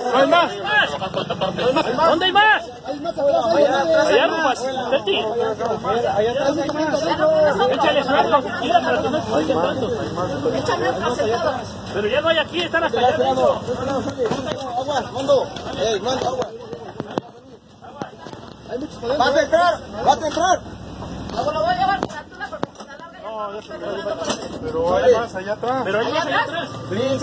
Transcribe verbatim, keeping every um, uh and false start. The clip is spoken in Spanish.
No hay más. ¿Dónde hay más? Allá rumbo, Teti. Échale sueldo, mira, para que no se oiga tanto. Pero ya no hay aquí, están hasta allá. Agua, mando. Ey, mando agua. ¿Vas a entrar? ¿Vas a entrar? No, lo voy a llevar. Pero hay más allá atrás. Pero hay más allá atrás.